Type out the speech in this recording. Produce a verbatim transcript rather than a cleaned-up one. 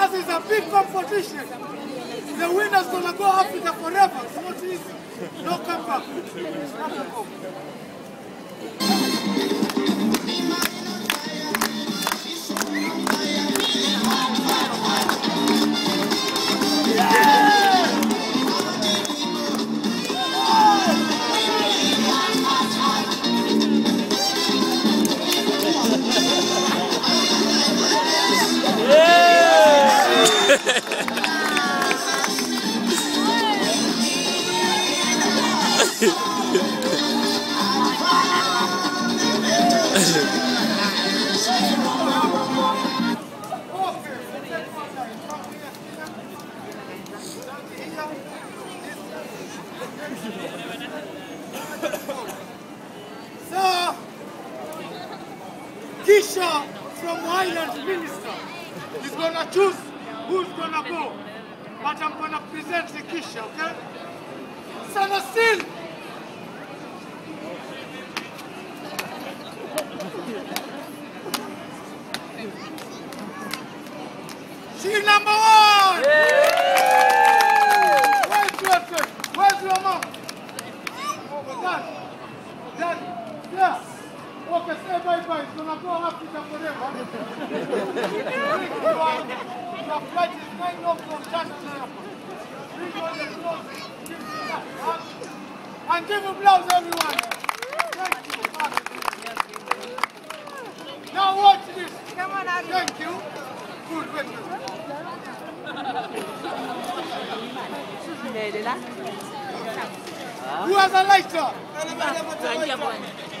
Because it's a big competition. The winner's gonna go Africa forever. It's not easy. No comeback. So, Kisha from Highland Minister is gonna choose who's gonna go. But I'm gonna present the Kisha, okay? Sana still! She's number one! Yeah. Where's your friend? Where's your mom? Dad. Dad. Yeah. Okay, say bye-bye. It's gonna go Africa forever. Your flight is nine off from China Airport. Bring all the clothes. Give me that. And give a blouse, everyone. Thank you. Now watch this. Come on, Ari. Thank you. Good, wait, wait. Who has a lighter?